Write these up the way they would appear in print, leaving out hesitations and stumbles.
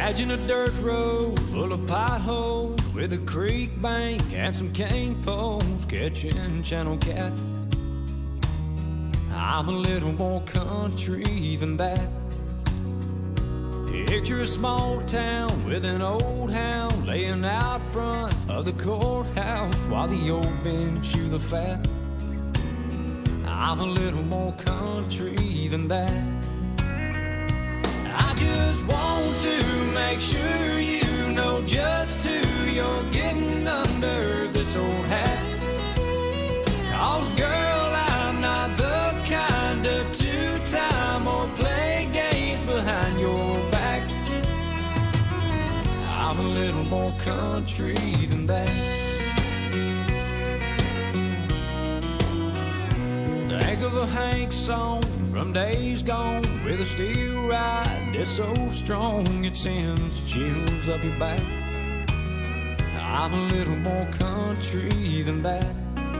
Imagine a dirt road full of potholes with a creek bank and some cane poles catching channel cat. I'm a little more country than that. Picture a small town with an old hound laying out front of the courthouse while the old men chew the fat. I'm a little more country than that. I just want to make sure you know just who you're getting under this old hat. 'Cause girl, I'm not the kind of two-time or play games behind your back. I'm a little more country than that. Think of a Hank song from days gone with a steel ride that's so strong it sends chills up your back. I'm a little more country than that.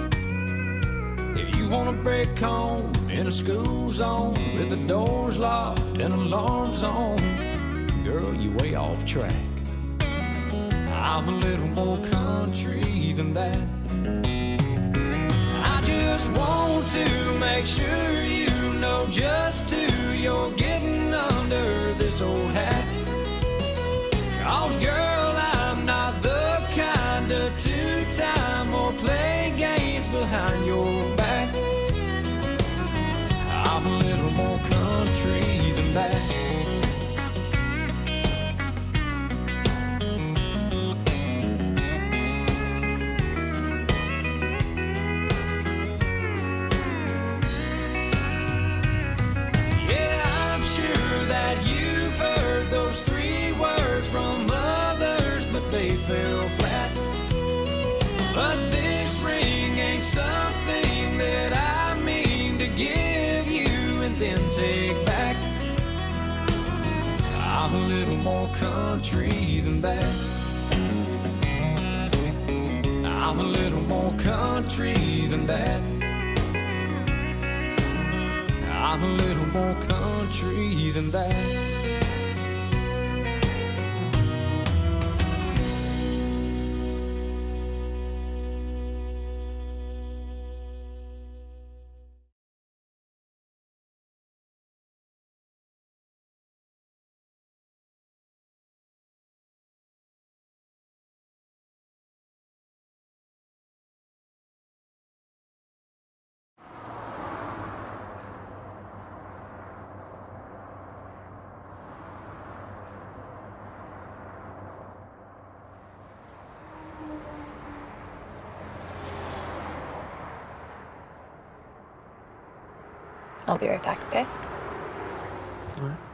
If you want a break home in a school zone with the doors locked and alarms on, girl, you way off track. I'm a little more country than that. I just want to make sure you know just who you're getting under this old hat. 'Cause girl, I'm not the kind of two-time or play games behind your back. I'm a little more country than that. Fell flat, but this ring ain't something that I mean to give you and then take back. I'm a little more country than that. I'm a little more country than that. I'm a little more country than that. I'll be right back, okay? All right.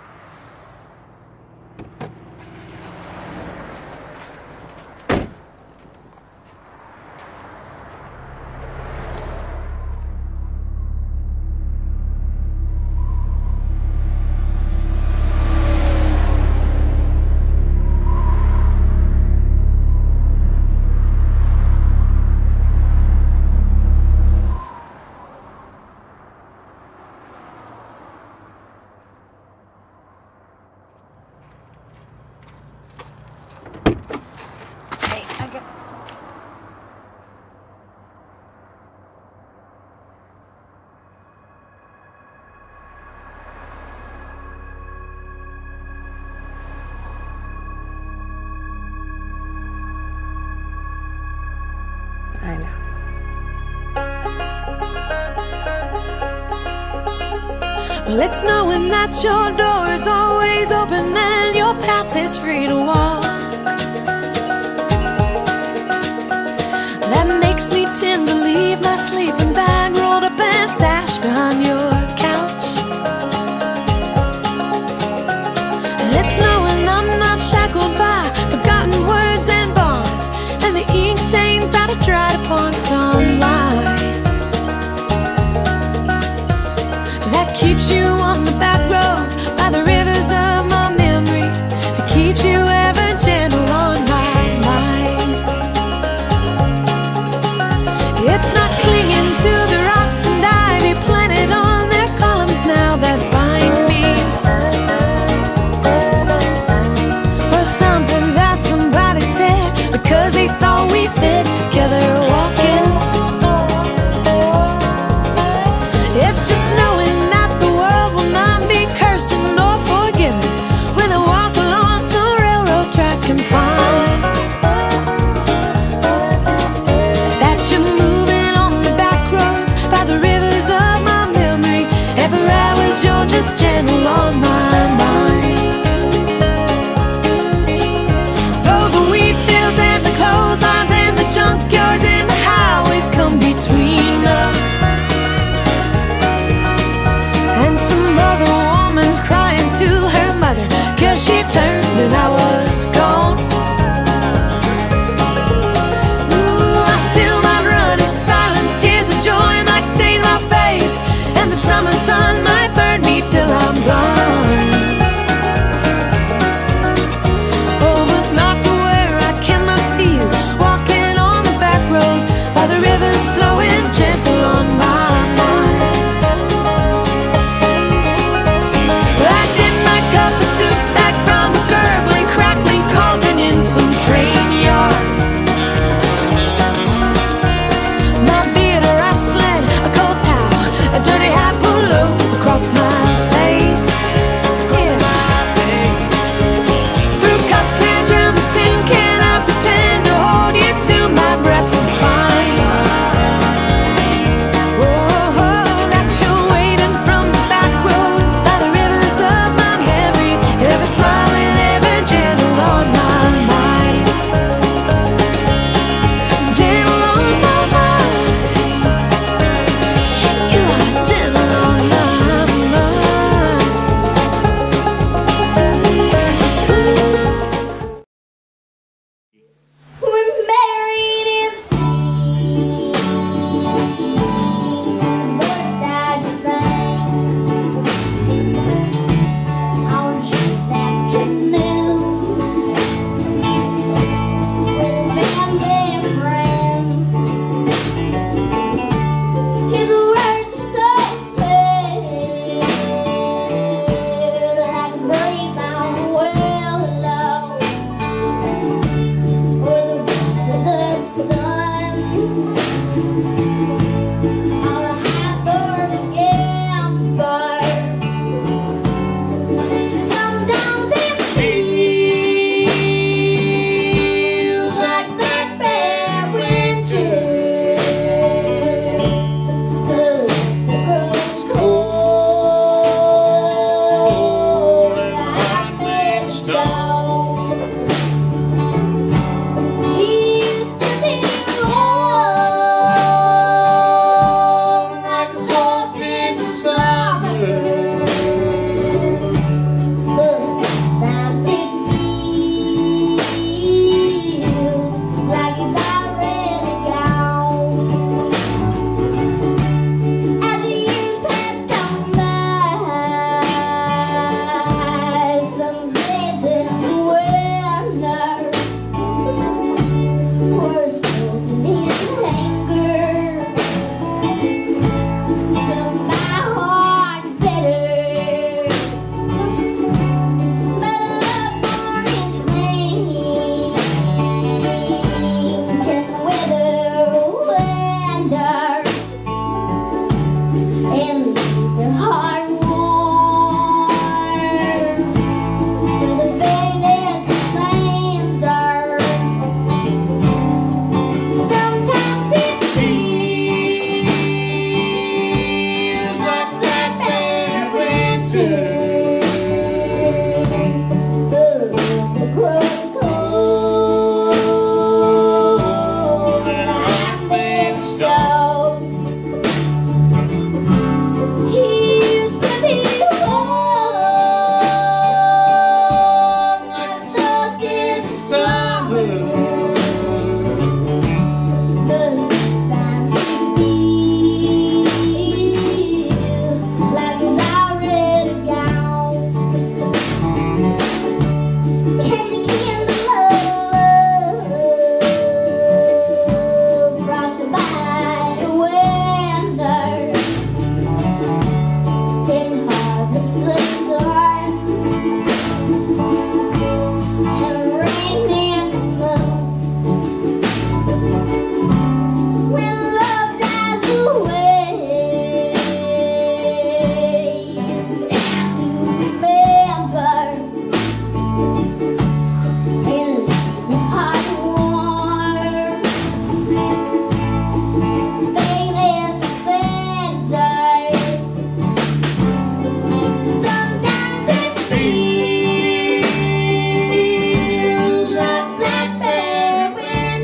I know. Well, it's knowing that your door is always open and your path is free to walk. That makes me tend to leave my sleeping bag rolled up and stashed behind your couch. And it's knowing I'm not shackled by forgotten words and bonds and the ink stains that are dried upon some line. That keeps you on the back roads by the rivers of my memory. That keeps you ever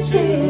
shimmy.